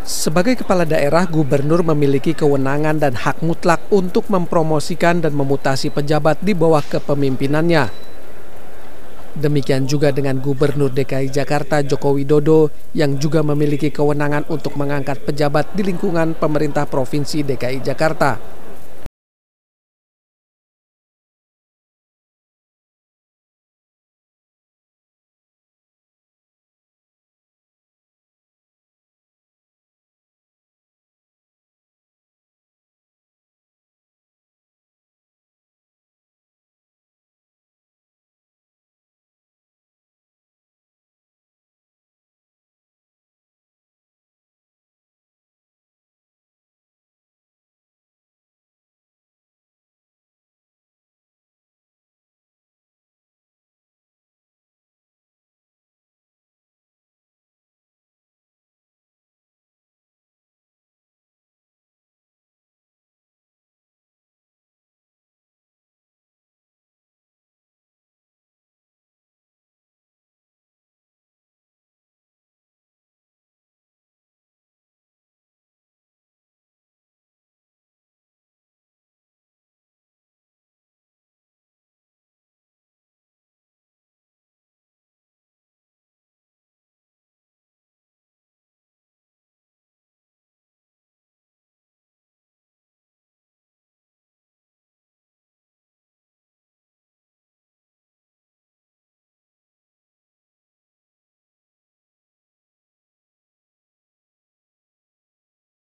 Sebagai kepala daerah, gubernur memiliki kewenangan dan hak mutlak untuk mempromosikan dan memutasi pejabat di bawah kepemimpinannya. Demikian juga dengan Gubernur DKI Jakarta Joko Widodo yang juga memiliki kewenangan untuk mengangkat pejabat di lingkungan pemerintah Provinsi DKI Jakarta.